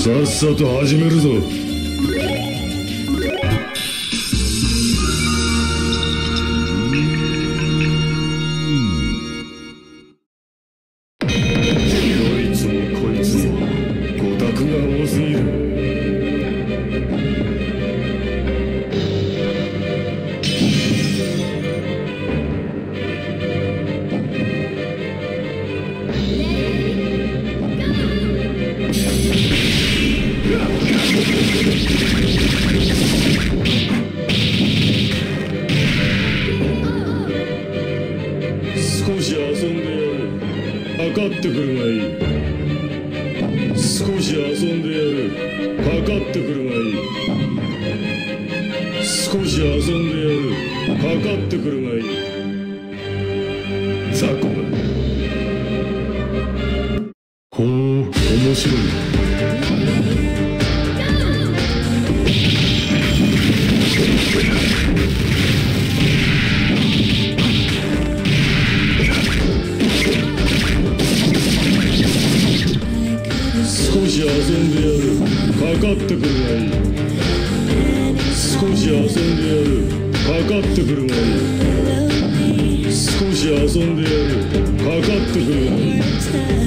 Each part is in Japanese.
さっさと始めるぞ。どいつもこいつもごたくが多すぎる。少し遊んでやる。かかってくるがいい。少し遊んでやる。かかってくるがいい。少し遊んでやる。かかってくるがいい。雑魚が。ほう、面白いな。少し遊んでやる。かかってくるがいい。少し遊んでやる。かかってくるがいい。少し遊んでやる。かかってくるがいい。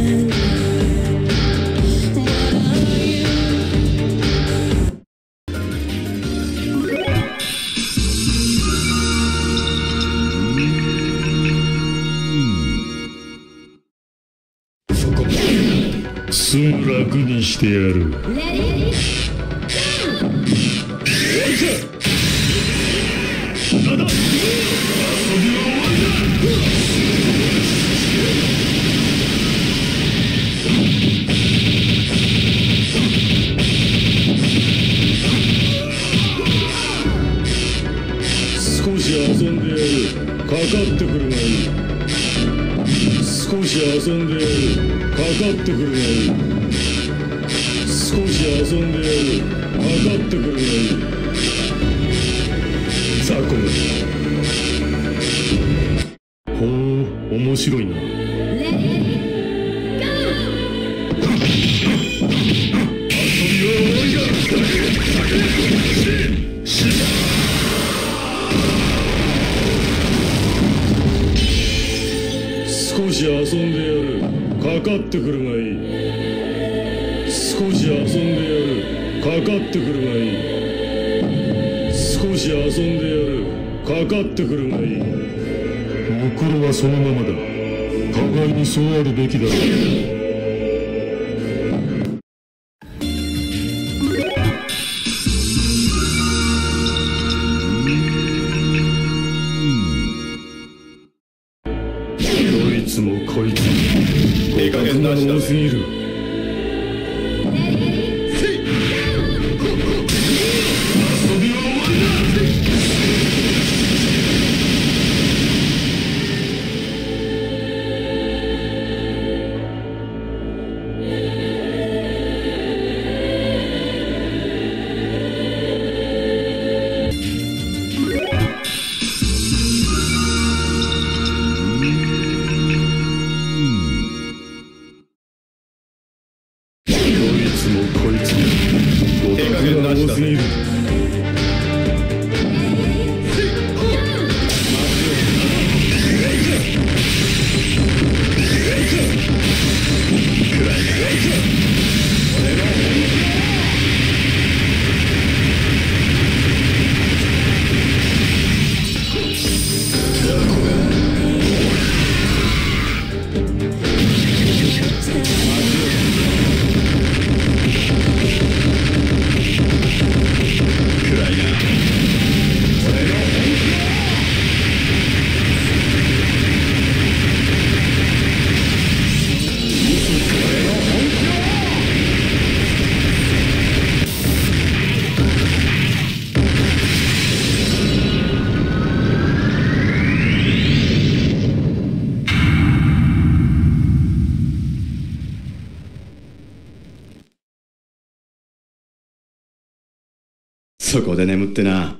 すぐ楽にしてやる。なんだ、遊びは終わりだ。少し遊んでやる。かかってくるがいい。少し遊んでやる。かかってくるがいい。少し遊んでやる。かかってくるがいい。雑魚が。ほう、面白いな。遊びは終わりだ。少し遊んでやる。かかってくるがいい。少し遊んでやる。かかってくるがいい。少し遊んでやる。かかってくるがいい。心はそのままだ。互いにそうあるべきだろう。どいつもこいつもごたくが多すぎる。遊びは終わりだ。こいつもごたくが多すぎる。そこで眠ってな。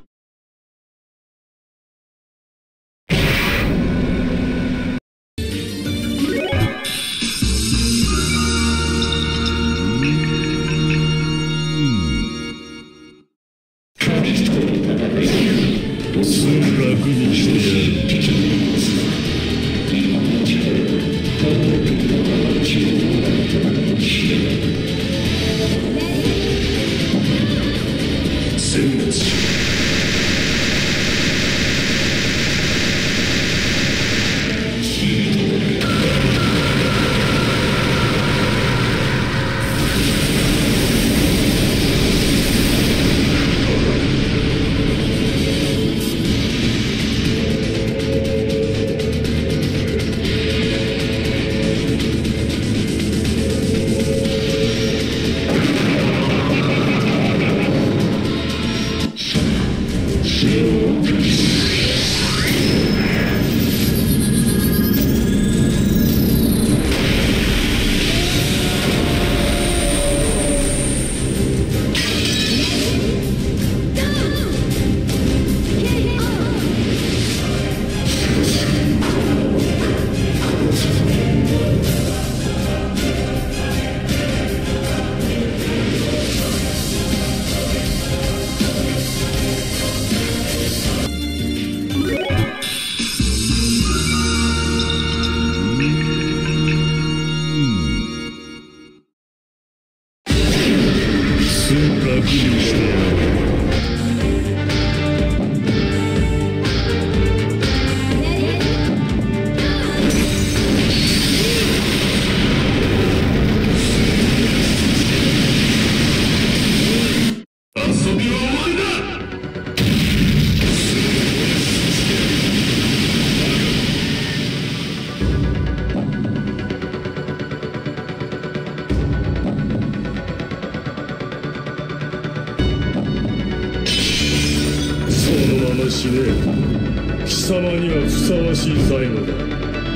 はしねえ。貴様にはふさわしい最後だ。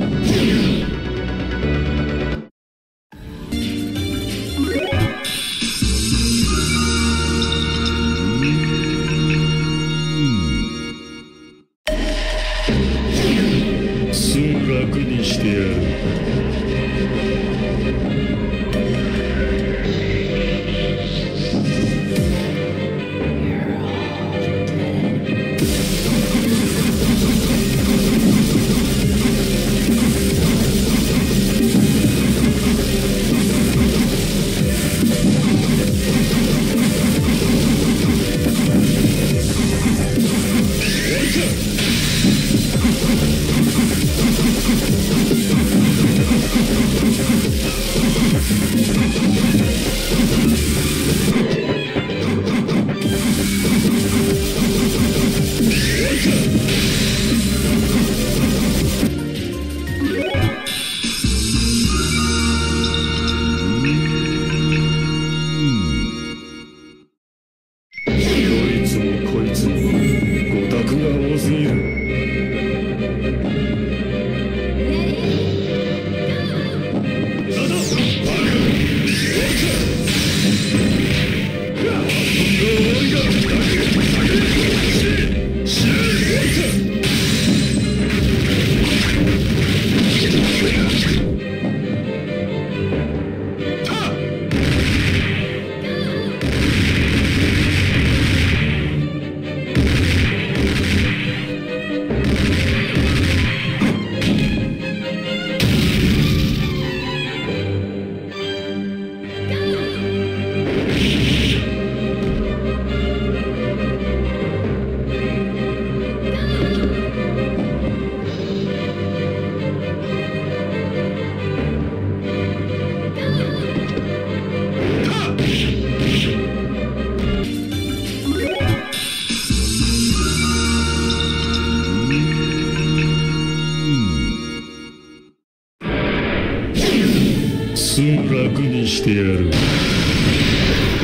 楽にしてやる。すぐ楽にしてやる。